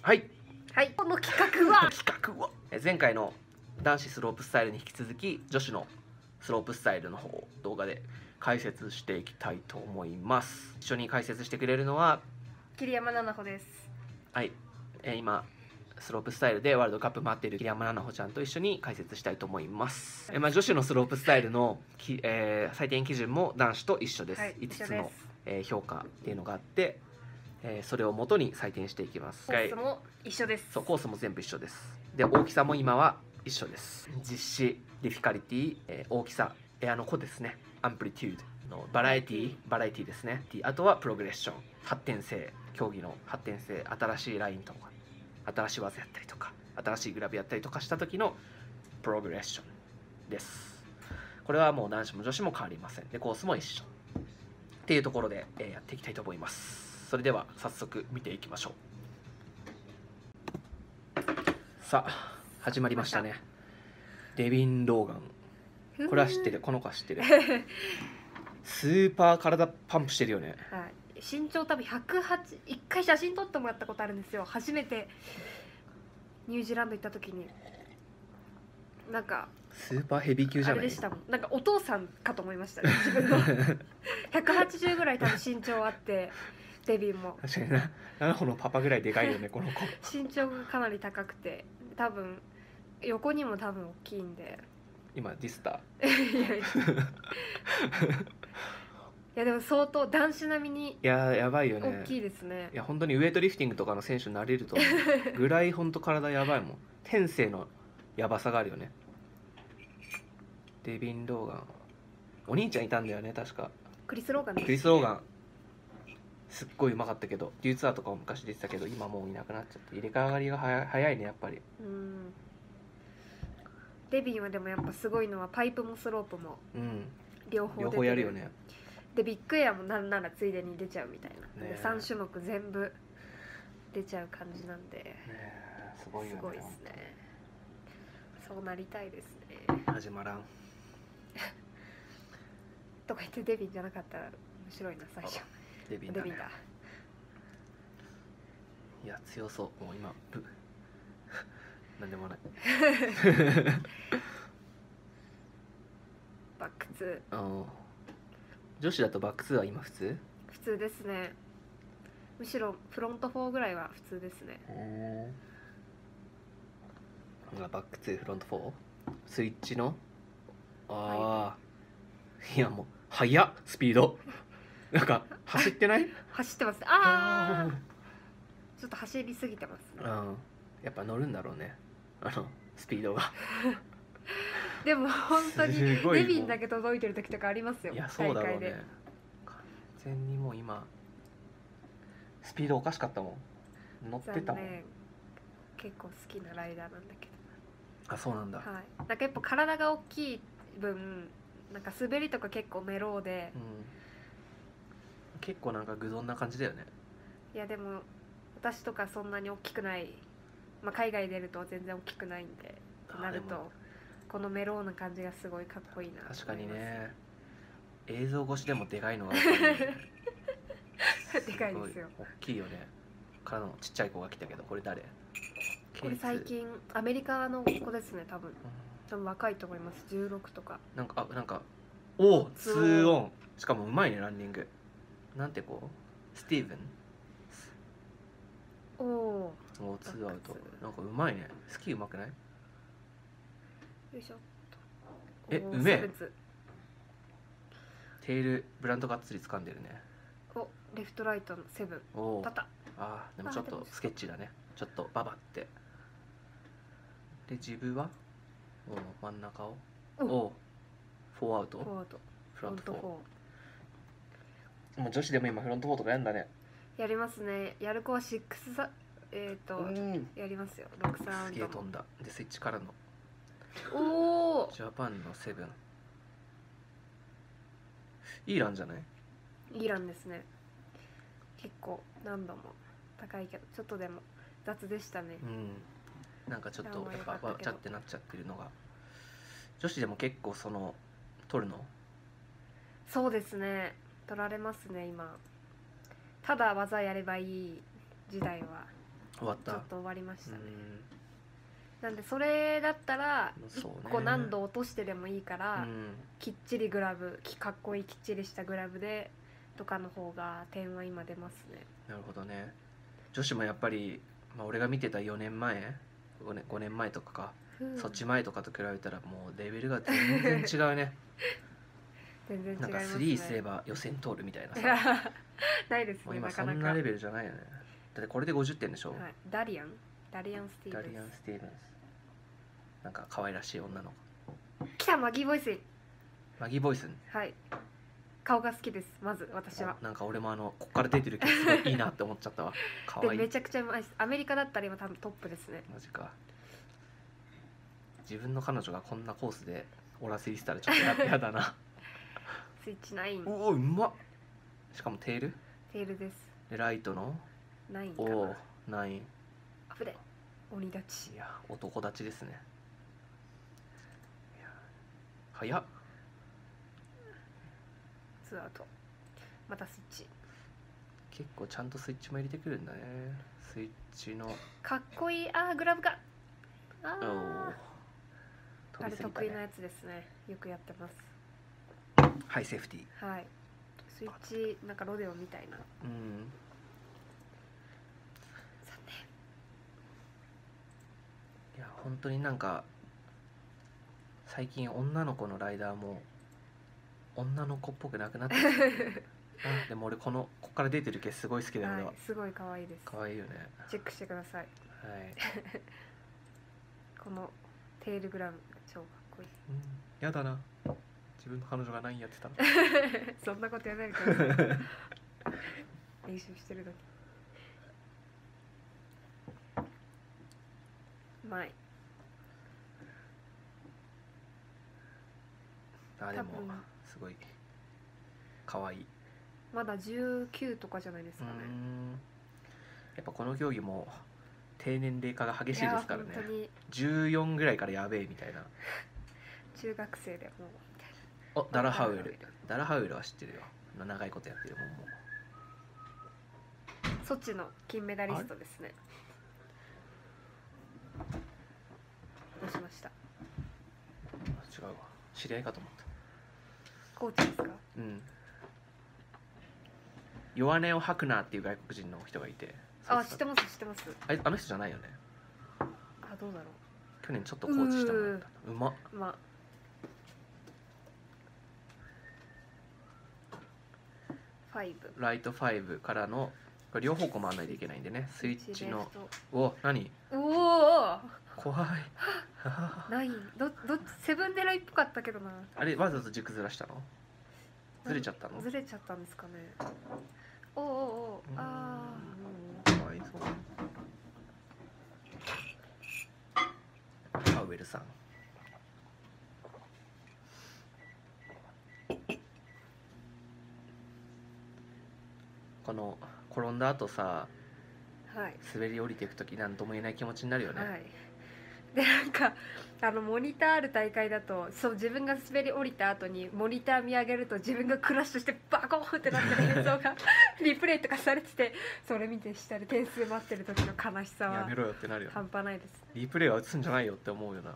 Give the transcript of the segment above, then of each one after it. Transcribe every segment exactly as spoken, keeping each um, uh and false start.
はいはい、この企画は企画はえ前回の男子スロープスタイルに引き続き女子のスロープスタイルの方を動画で解説していきたいと思います。一緒に解説してくれるのは桐山菜々穂です。 はい、えー、今スロープスタイルでワールドカップ待っている桐山菜々穂ちゃんと一緒に解説したいと思います。えーまあ、女子のスロープスタイルのき、えー、採点基準も男子と一緒です。 はい、 いつつ一緒でのす。 えー評価っていうのがあって、えーそれを元に採点していきます。 コースも一緒です。 そう、コースも全部一緒です。で、大きさも今は一緒です。実施、ディフィカリティ、えー大きさ、エアの子ですね。アンプリテュードのバラエティ、バラエティですね。あとはプログレッション、発展性、競技の発展性、新しいラインとか、新しい技やったりとか、新しいグラブやったりとかした時のプログレッションです。これはもう男子も女子も変わりません。で、コースも一緒。っていうところで、えーやっていきたいと思います。それでは早速見ていきましょう。さあ始まりましたね。デビン・ローガン、これは知ってる。この子は知ってる。スーパー体パンプしてるよね。 はい、身長多分ひゃくはち、一回写真撮ってもらったことあるんですよ。初めてニュージーランド行った時になんかスーパーヘビー級じゃない。 あれでしたもん。なんかお父さんかと思いましたね、自分の。ひゃくはちじゅうぐらい多分身長あって、デビンも確かにな、ななほのパパぐらいでかいよねこの子。 身長がかなり高くて、多分横にも多分大きいんで。 今ディスタいやいやいやでも相当男子並みにいややばいよね。 大きいですね。 いや本当にウエイトリフティングとかの選手になれると思うぐらい本当体やばいもん。天性のやばさがあるよね。デビン・ローガン、お兄ちゃんいたんだよね確か。 クリス・ローガンです。 クリス・ローガンすっごいうまかったけど、デューツアーとかも昔出てたけど今もういなくなっちゃって、入れ替わりが早い早いねやっぱり。 うん、デビンはでもやっぱすごいのはパイプもスロープもうん両方出てる。 両方やるよね。 でビッグエアもなんならついでに出ちゃうみたいな、 ねえでさん種目全部出ちゃう感じなんで、 ねえすごいよね。 すごいですね。そうなりたいですね。 始まらんとか言ってデビンじゃなかったら面白いな最初。 デビンだね。 デビンだ。 いや強そう。もう今ブなんでもない。 バックツー。 あ女子だとバックツーは今普通？ 普通ですね。むしろフロントフォーぐらいは普通ですね。 へえ。バックツーフロントフォースイッチのああ、いやもう速っスピード。なんか走ってない？ 走ってます。ああちょっと走りすぎてますね。 うん、やっぱ乗るんだろうね、あのスピードが。 でも本当にすごいデビンだけ届いてる時とかありますよ。 いやそうだろうね。 大会で完全にもう今スピードおかしかったもん。乗ってたもん。 残念。結構好きなライダーなんだけあ、そうなんだ。 ど、はい、なんかやっぱ体が大きい分なんか滑りとか結構メローで、 うん、結構なんか愚鈍な感じだよね。 いやでも私とかそんなに大きくない、まあ、海外出ると全然大きくないんでってなるとこのメローな感じがすごいかっこいいな。 確かにね、映像越しでもでかいのが分かる、ね、 でかいですよ。 大きいよね。からのちっちゃい子が来たけど、これ誰？ これ最近アメリカの子ですね多分。多分若いと思います。じゅうろくとか。 なんかあなんかおおツーオン、しかもうまいねランニング。なんてこうスティーブンおおおツーアウト。なんかうまいね。スキーうまくない？ よいしょ。 えうめえ。テールブランドがっつり掴んでるね。 おレフトライトのセブン。 おおパタ。 あーでもちょっとスケッチだね。ちょっとババってでジブはお真ん中をおおフォーアウトフォーアウトフロントフォー。 フォーもう女子でも今フロントフォーとかやんだね。 やりますね。やる子はシックスさえっ、ー、と、 うん、 やりますよ。ろくサウンドもすげえ飛んだ。でスイッチからのおおジャパンのセブン。いいランじゃない？ イーランですね。結構何度も高いけどちょっとでも雑でしたね。 うん、なんかちょっとやっぱわちゃってなっちゃってるのが女子でも結構その取るの。 そうですね、取られますね今。ただ技やればいい時代は終わった。 ちょっと終わりましたね。 うなんでそれだったらそうねいっこ難度落としてでもいいから、 ん、うん、 きっちりグラブきかっこいいきっちりしたグラブでとかの方が点は今出ますね。 なるほどね。女子もやっぱり、まあ、俺が見てたよねんまえごねん、ごねんまえとかか、 うんそっち前とかと比べたらもうレベルが全然違うね。 全然違いなんかますね。 スリーすれば予選通るみたいなさないですもうね、 今なかなか。 そんなレベルじゃないよね。だってこれでごじゅってんでしょ、 はい、ダリアンダリアン・スティーダブンリアン・スティーブンス。なんか可愛らしい女の子。 ス。来たマギー・ボイス。 マギー・ボイス。 はい、顔が好きです。まず私は。 なんか俺もあのこっから出てるけどすごいいいなって思っちゃったわ。可愛いでめちゃくちゃうまいです。アメリカだったら今多分トップですね。 マジか。自分の彼女がこんなコースでオラスイしたらちょっとややだな。 スイッチナイン。 おおうまっ。しかもテールテールです。 でライトのナインかおおな。 ナイン。 あぶれ鬼立ち。 いや男立ちですね。いや早っ。 ツーアウト。またスイッチ。 結構ちゃんとスイッチも入れてくるんだね。スイッチのかっこいい。あーグラブがあおおーあれ飛びすぎたね。 得意なやつですね。よくやってます。 ハイセーフティー。 はい。スイッチなんかロデオみたいな。 うんさていや本当になんか最近女の子のライダーも女の子っぽくなくなってきてあでも俺このこっから出てる毛すごい好きだよ俺は。 はい、すごい可愛いです。 可愛いよね。 チェックしてください。 はい、 このテールグラムが超かっこいい。 うん、やだな自分の彼女が何やってたら。 そんなことやらないでください。練習してる時。うまい。 あでも多分すごい可愛い。 まだじゅうきゅうとかじゃないですうかね。 んやっぱこの競技も低年齢化が激しいいやですからね。 本当にじゅうよんぐらいからやべえみたいな。 中学生でもうみたいおダラハウエル。ダラハウエルは知ってるよ。長いことやってるもんもう。 な。ソチの金メダリストですね。どうしました。 違うわ知り合いかと思った。 コーチですか。 うんヨアネオ・ハクナーっていう外国人の人がいて。 あ、知ってます知ってます。 あれあの人じゃないよね。 あ、どうだろ去年ちょっとコーチしたもんだったうまっ。 う。まあファイブライトファイブからのこれ両方向回らないといけないんでね。スイッチのレフト。 お何おお怖いナインどどセブン狙いっぽかったけどな。 あれわざと軸ずらしたのずれちゃったのずれちゃったんですかね。おおおおうーんあかわいそうパウエルさんこの転んだ後さあはい滑り降りていく時何とも言えない気持ちになるよね、 はい。でなんかあのモニターある大会だとそう自分が滑り降りた後にモニター見上げると自分がクラッシュしてバコーンってなってる映像がリプレイとかされててそれ見て下で点数待ってる時の悲しさはやめろよってなるよね。 半端ないです。 リプレイは映すんじゃないよって思うよな。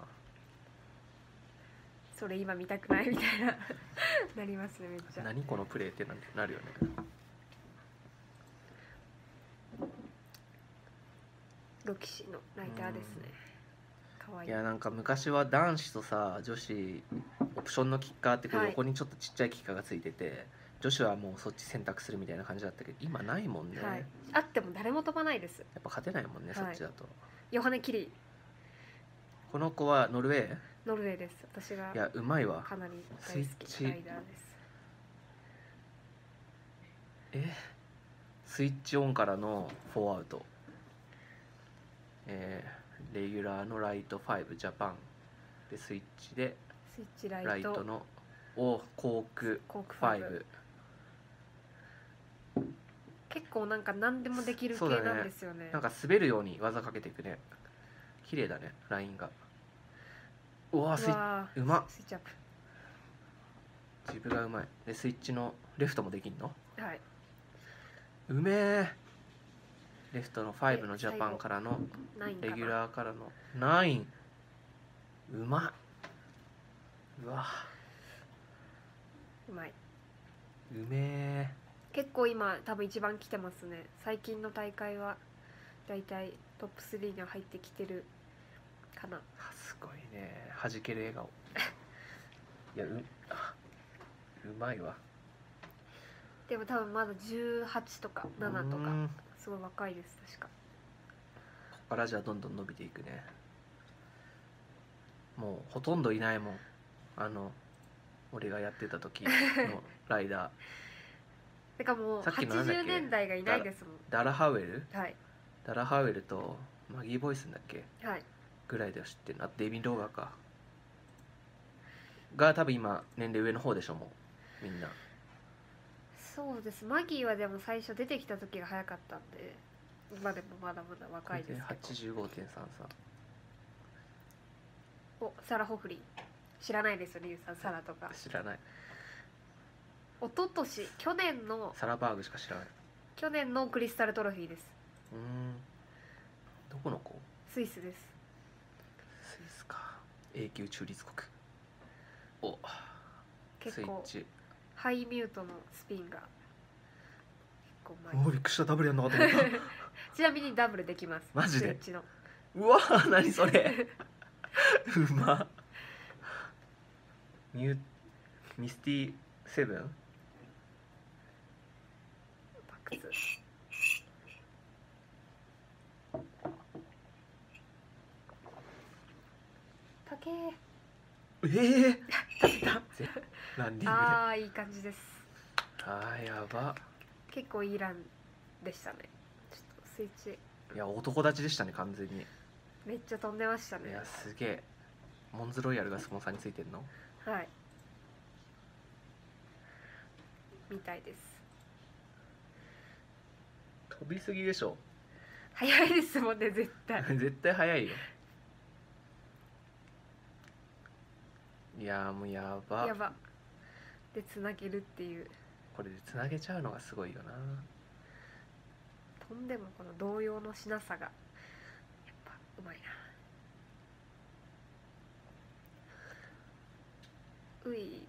それ今見たくないみたいななりますねめっちゃ。 何このプレイってななるよね。 ロキシのライターですね。かわいい。 いやなんか昔は男子とさ女子オプションのキッカーってこうはい横にちょっとちっちゃいキッカーがついてて、女子はもうそっち選択するみたいな感じだったけど今ないもんね、 はい。あっても誰も飛ばないです。 やっぱ勝てないもんね、 はいそっちだと。 ヨハネ・キリこの子はノルウェー。 ノルウェーです。私がいやうまいわ。 かなり大好スイッチきライダーです。 えスイッチオンからのフォーアウト、えー、レギュラーのライトファイブジャパンでスイッチでスイッチライトライトのおコークコークファイブ。 結構なんか何でもできる系そうだねなんですよね。 なんか滑るように技かけていくね。綺麗だねラインが。うわースイッうわーうまっ。 スイッチアッ自分がうまいでスイッチのレフトもできんのプ。はい。 うめえ。 レフトのファイブのジャパンからのないんかな。 レギュラーからのナイン。うまっ。うわうまい。 うめえ。 結構今多分一番来てますね。最近の大会はだいたいトップスリーには入ってきてるかな。 あすごいね、弾ける笑顔。いや う, あうまいわ。 でも多分まだじゅうはちとかななとかうん、 すごい若いです確か。 ここからじゃあどんどん伸びていくね。もうほとんどいないもん、あの俺がやってた時のライダー。 てかもうさっきのなんだっけはちじゅうねんだいがいないですもん。 ダラ・ハウエルはいダラ・ハウエルとマギー・ボイスんだっけはい。 ぐらいでは知ってる。あとデイビン・ローガーかが多分今年齢上の方でしょ。もうみんな。 そうです。マギーはでも最初出てきた時が早かったんで、今でもまだまだ若いですけど。 はちじゅうごてんさんさん。 おサラ・ホフリー知らないですよリュウさん。サラとか知らない。 一昨年去年のサラバーグしか知らない。 去年のクリスタルトロフィーです。 うーん、どこの子？ スイスです。 スイスか。永久中立国。お結構スイッチ。 ハイミュートのスピンが結構うまい。 おびっくりした、ダブルやんのかと思ったちなみにダブルできます。 マジでスイッチのうわー何それうま。ミュミスティセブン。 バックツたけーええ立てた。 ランディングで。あああいい感じです。 ーやば。 結構いいランでしたね。ちょっとスイッチいや男立ちでしたね完全に。 めっちゃ飛んでましたね。 いやすげえ。モンズロイヤルがスポンサーについてんの？ はいみたいです。 飛びすぎでしょ早いですもんね絶対。 絶対早いよ。いやーもうやば。 やばでつなげるっていう。 これでつなげちゃうのがすごいよな。 飛んでもこの動揺のしなさがやっぱうまいな。うい。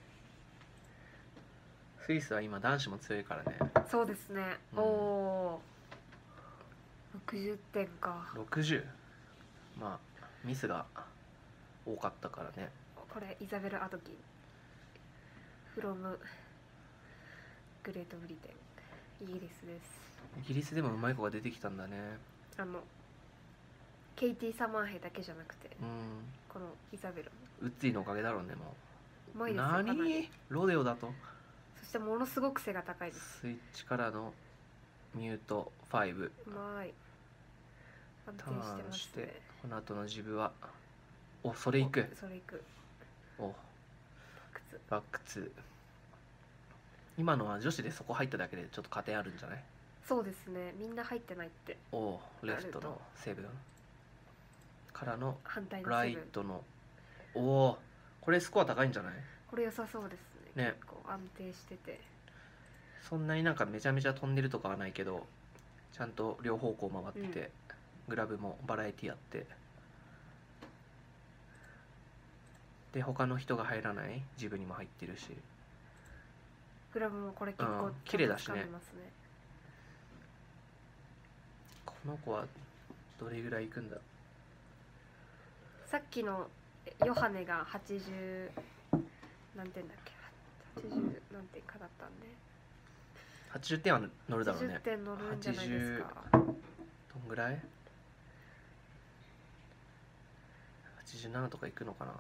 スイスは今男子も強いからね。 そうですね、 うんおおろくじゅってんか。 ろくじゅう。まあミスが多かったからね。 これイザベル・アドキンフロムグレートブリテンイギリスです。 イギリスでもうまい子が出てきたんだね。 あのケイティ・サマーヘだけじゃなくてうんこのイザベルもウッズイのおかげだろうね。もうまいうですよかなり。 何ロデオだと。 そしてものすごく背が高いです。 スイッチからのミュートファイブ。 うまい安定タしてますーンしてね。 この後のジブはおそれいく。 おそれいく。 お靴バックツー。今のは女子でそこ入っただけでちょっと加点あるんじゃない？ そうですねみんな入ってないって。 おレフトのセブンからの反対のライセブントのおおこれスコア高いんじゃない？ これ良さそうですね。 ね結構安定しててそんなになんかめちゃめちゃ飛んでるとかはないけどちゃんと両方向回ってて、 うんグラブもバラエティあってで他の人が入らないジブにも入ってるしグラブもこれ結構うん綺麗だしね掴んでますね。 この子はどれぐらいいくんだ？ さっきのヨハネがはちじゅう何点だっけはちじゅう何点かだったんではちじゅってんは乗るだろうはちじゅっね。 てん乗るんじゃないですか。 どんぐらい ?はちじゅうなな とかいくのかな。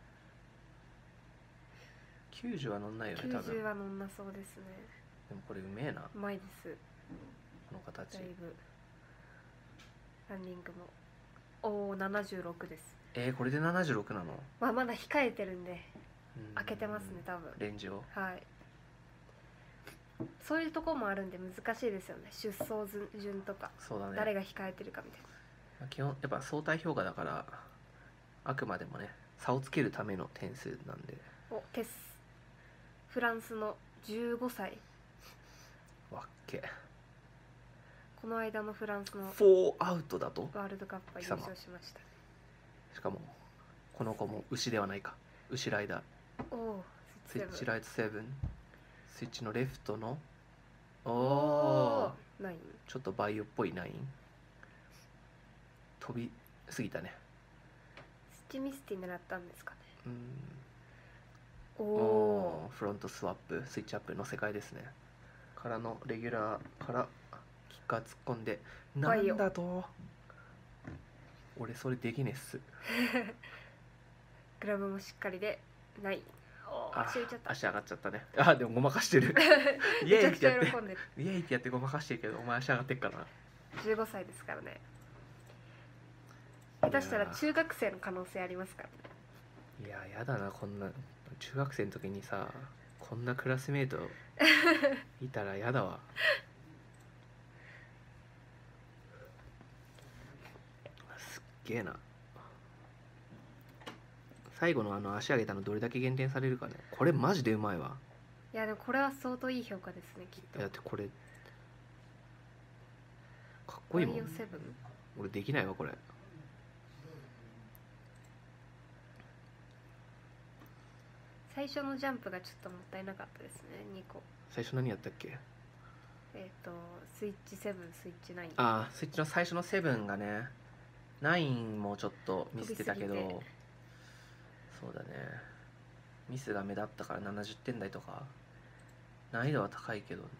きゅうじゅうは乗んないよね多分。 きゅうじゅうは乗んなそうですね。 でもこれうめえなうまいですこの形。 だいぶ。ランニングもおおななじゅうろくです。 えー、これでななじゅうろくなの？ まあまだ控えてるんでうん開けてますね多分。 レンジを。 はいそういうところもあるんで難しいですよね出走順とか、 そうだね。 誰が控えてるかみたいな。 まあ基本やっぱ相対評価だからあくまでもね差をつけるための点数なんで。 おテスフランスのじゅうごさい。 わっけ。 この間のフランスのフォーアウトだと。 ワールドカップは優勝しました。 しかもこの子も牛ではないか。牛ライダー。 おお、 スイッチライトセブン。スイッチのレフトのおおおー、ナイン。 ちょっとバイオっぽいナイン。飛びすぎたね。 スチミスティ狙ったんですかね。 うん。 おおおーフロントスワップスイッチアップの世界ですね。からのレギュラーからキッカー突っ込んでなバイオんだと。俺それできねえっす。 グラブもしっかりでナイン。おー、 あ足浮いちゃった。 足上がっちゃったね。あでもごまかしてる。イエめちゃくちーイってやってゃ喜んでる。 イエーイってやってごまかしてるけどお前足上がってっからな。 じゅうごさいですからね。下手したら中学生の可能性ありますからね。 いややだなこんな中学生の時にさこんなクラスメートいたらやだわ。すっげえな。最後のあの足上げたのどれだけ減点されるかね。これマジでうまいわ。 いやでもこれは相当いい評価ですね、きっと。 だってこれかっこいいもん。 バイオセブン。 俺できないわこれ。 最初のジャンプがちょっともったいなかったですね、にこ。 最初何やったっけ。 えっ、とスイッチセブン、スイッチナイン。 ああスイッチの最初のセブンがねナインもちょっとミスってたけど飛びすぎてそうだねミスが目立ったからななじゅってん台とか難易度は高いけど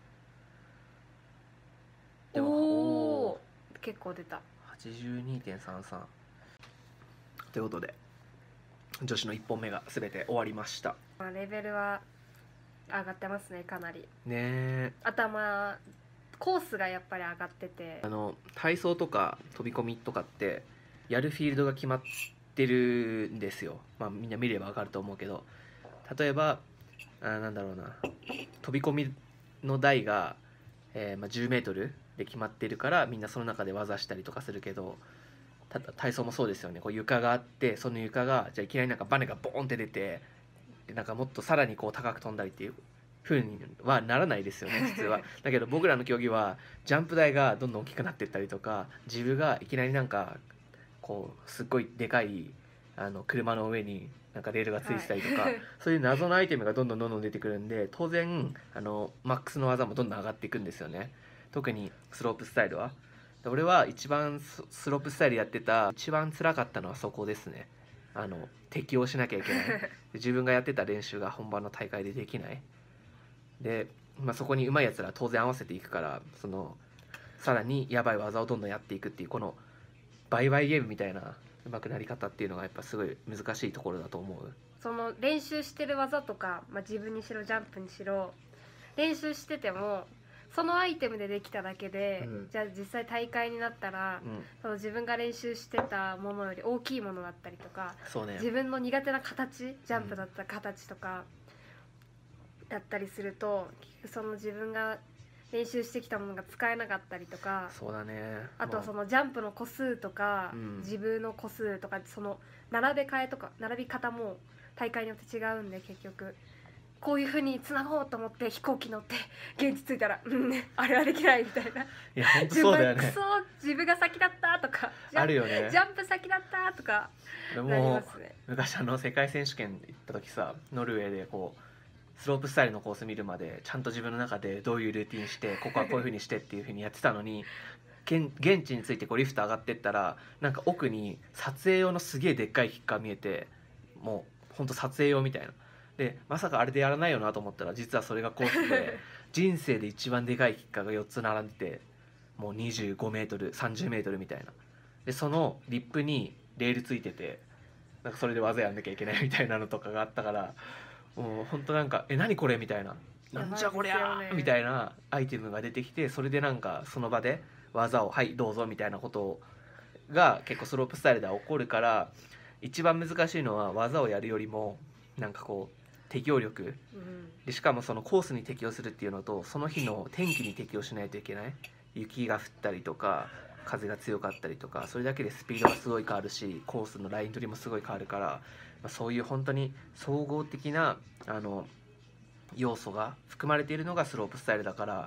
でもおおおー、結構出た。 はちじゅうにてんさんさん ということで女子のいっぽんめが全て終わりました。 まあ、レベルは上がってますね、かなり。 ねえ頭コースがやっぱり上がっててあ。の体操とか飛び込みとかってやるフィールドが決まってるんですよ。まあみんな見れば分かると思うけど例えばあなんだろうな飛び込みの台が、えーまあ、じゅうメートルで決まってるからみんなその中で技したりとかするけどた体操もそうですよね。こう床があってその床がじゃあいきなりなんかバネがボーンって出てでなんかもっとさらにこう高く飛んだりっていう風にはならないですよね普通は。だけど僕らの競技はジャンプ台がどんどん大きくなっていったりとか自分がいきなりなんかこうすっごいでかいあの車の上になんかレールがついてたりとか、 はいそういう謎のアイテムがどんどんどんどん出てくるんで当然あのマックスの技もどんどん上がっていくんですよね。特にスロープスタイルは。俺は一番ススロープスタイルやってた一番辛かったのはそこですね。あの適応しなきゃいけない自分がやってた練習が本番の大会でできないで、まあ、そこに上手いやつらは当然合わせていくからそのさらにやばい技をどんどんやっていくっていうこのバイバイゲームみたいな上手くなり方っていうのがやっぱすごい難しいところだと思う。 その練習してる技とか、まあ、自分にしろジャンプにしろ練習しててもそのアイテムでできただけで、 うんじゃあ実際大会になったら、 うんその自分が練習してたものより大きいものだったりとかそうね自分の苦手な形ジャンプだった形とかだったりすると、結局その自分が練習してきたものが使えなかったりとか、 そうだねあとはそののジャンプの個数とか、 うん自分の個数とかその並べ替えとか並び方も大会によって違うんで結局こういう風につなごうと思って飛行機乗って現地着いたらうんあれはできないみたいな。 いや本当そうだよね自分クソ自分が先だったとかジャンあるよねジャンプ先だったとか俺なりもますね。 昔あの世界選手権行った時さノルウェーでこうスロープスタイルのコース見るまでちゃんと自分の中でどういうルーティンしてここはこういう風にしてっていう風にやってたのに現現地についてこうリフト上がってったらなんか奥に撮影用のすげえでっかいキッカー見えてもうほんと撮影用みたいなでまさかあれでやらないよなと思ったら実はそれがコースで人生で一番でかいキッカーがよっつ並んでてもうにじゅうごメートルさんじゅうメートルみたいなでそのリップにレールついててなんかそれで技やんなきゃいけないみたいなのとかがあったからもうほんとなんかえ何これみたいななんじゃこりゃやばいですよねみたいなアイテムが出てきてそれでなんかその場で技をはいどうぞみたいなことが結構スロープスタイルでは起こるから一番難しいのは技をやるよりもなんかこう適応力うんでしかもそのコースに適応するっていうのとその日の天気に適応しないといけない雪が降ったりとか風が強かったりとかそれだけでスピードがすごい変わるしコースのライン取りもすごい変わるから、まあ、そういう本当に総合的なあの要素が含まれているのがスロープスタイルだから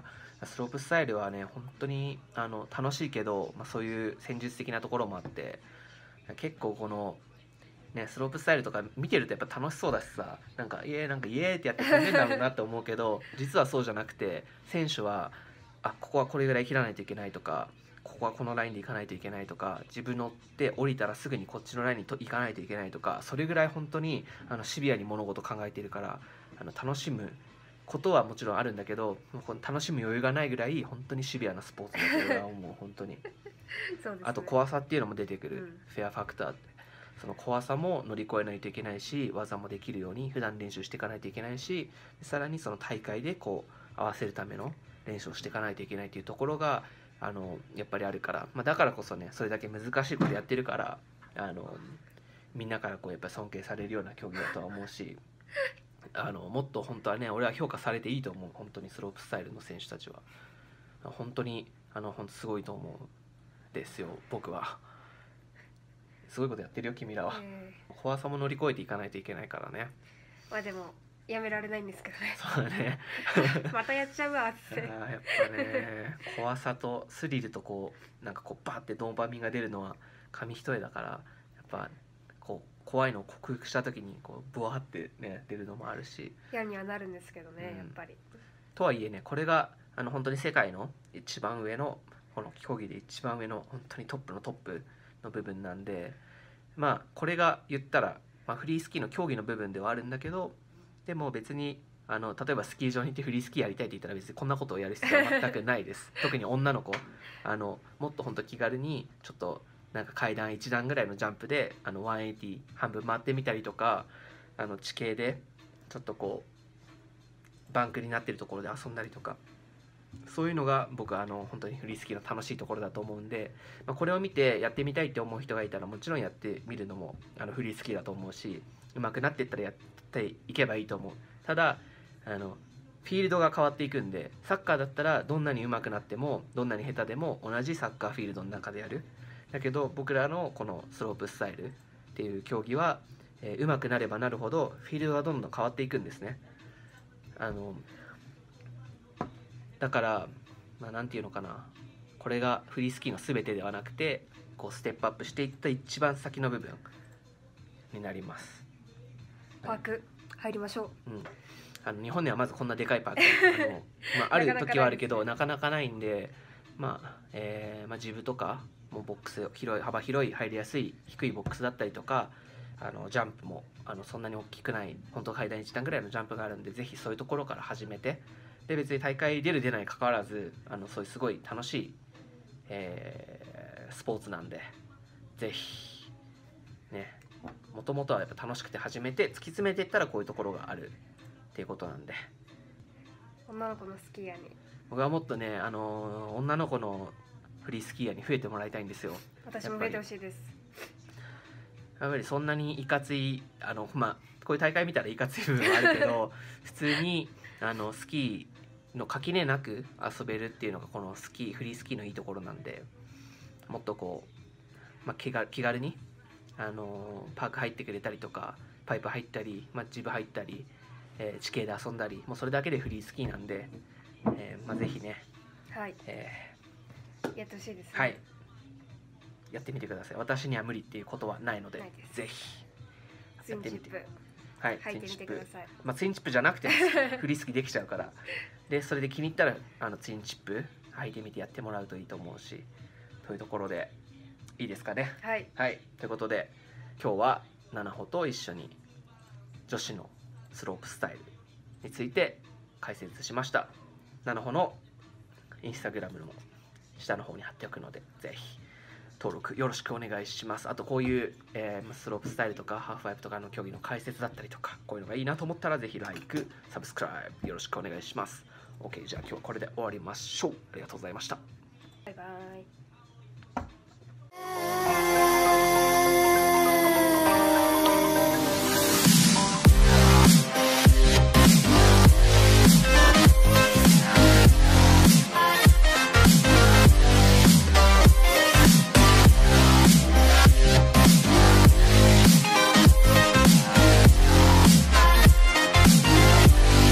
スロープスタイルはね本当にあの楽しいけど、まあ、そういう戦術的なところもあって、結構このねスロープスタイルとか見てるとやっぱ楽しそうだしさ、なんかイエーなんかイエーってやって飛んでんだろうなって思うけど実はそうじゃなくて、選手はあここはこれぐらい切らないといけないとか、ここはこのラインで行かないといけないとか、自分乗って降りたらすぐにこっちのラインにと行かないといけないとか、それぐらい本当にあのシビアに物事考えているから、あの楽しむことはもちろんあるんだけど、もうこの楽しむ余裕がないぐらい本当にシビアなスポーツだと俺は思う本当にそうですね、 あと怖さっていうのも出てくる、 うんフェアファクターって、その怖さも乗り越えないといけないし、技もできるように普段練習していかないといけないし、さらにその大会でこう合わせるための練習をしていかないといけないっていうところがあのやっぱりあるから、まあ、だからこそねそれだけ難しいことやってるから、あのみんなからこうやっぱ尊敬されるような競技だとは思うし、あのもっと本当はね俺は評価されていいと思う。本当にスロープスタイルの選手たちは本当にあの本当すごいと思うですよ。僕はすごいことやってるよ君らは、 え怖さも乗り越えていかないといけないからね。 ーまあでもやめられないんですけどねそうだねまたやっちゃうわっつってあーやっぱね怖さとスリルとこうなんかこうバーってドーパミンが出るのは紙一重だから、やっぱこう怖いのを克服した時にこうブワーってね出るのもあるし、 嫌にはなるんですけどね、 うんやっぱりとはいえねこれがあの本当に世界の一番上のこの競技で一番上の本当にトップのトップの部分なんで、まあこれが言ったら、まあ、フリースキーの競技の部分ではあるんだけど、でも別にあの例えばスキー場に行ってフリースキーやりたいって言ったら別にこんなことをやる必要は全くないです特に女の子あのもっと本当気軽にちょっとなんか階段いち段ぐらいのジャンプであのひゃくはちじゅう半分回ってみたりとか、あの地形でちょっとこうバンクになってるところで遊んだりとか、そういうのが僕はあの本当にフリースキーの楽しいところだと思うんで、まあ、これを見てやってみたいって思う人がいたらもちろんやってみるのもあのフリースキーだと思うし、上手くなっていったらやっていけばいいと思う。ただあのフィールドが変わっていくんで、サッカーだったらどんなに上手くなってもどんなに下手でも同じサッカーフィールドの中でやる。だけど僕らのこのスロープスタイルっていう競技は、えー、上手くなればなるほどフィールドがどんどん変わっていくんですね。あのだからまあなんていうのかな、これがフリースキーの全てではなくて、こうステップアップしていった一番先の部分になります。 パーク入りましょう。 うん、あの日本ではまずこんなでかいパークあの、まあ、ある時はあるけどなかなかないんで、まあえーまあ、ジブとかもうボックス広い幅広い入りやすい低いボックスだったりとか、あのジャンプもあのそんなに大きくない本当階段いち段ぐらいのジャンプがあるんで、ぜひそういうところから始めて、で別に大会出る出ないにかかわらずあのそういうすごい楽しい、えースポーツなんで、ぜひねもともとはやっぱ楽しくて始めて突き詰めていったらこういうところがあるっていうことなんで、 女の子のスキーヤーに僕はもっとね、あのー女の子のフリースキーヤーに増えてもらいたいんですよ。 私も増えてほしいです。 やっぱりそんなにいかついあのまあこういう大会見たらいかつい部分はあるけど普通にあのスキーの垣根なく遊べるっていうのがこのスキーフリースキーのいいところなんで、もっとこう、まあ、気が気軽にあのパーク入ってくれたりとか、パイプ入ったり、まあ、ジブ入ったり、えー地形で遊んだり、もうそれだけでフリースキーなんで、えーまあ、ぜひね、 はい、 えやってほしいですね。 ーはいやってみてください。私には無理っていうことはないので、 ないですぜひツインチップはい、 履いてみてください。 まあ、ツインチップじゃなくてもフリースキーできちゃうから、でそれで気に入ったらあのツインチップ履いてみてやってもらうといいと思うし、というところでいいですかね。 はい、 はいということで今日はナナホと一緒に女子のスロープスタイルについて解説しました。ナナホのインスタグラムも下の方に貼っておくので、ぜひ登録よろしくお願いします。あとこういう、えースロープスタイルとかハーフパイプとかの競技の解説だったりとか、こういうのがいいなと思ったらぜひ Like、サブスクライブよろしくお願いします。 OK、 じゃあ今日はこれで終わりましょう。ありがとうございました。 バイバイ。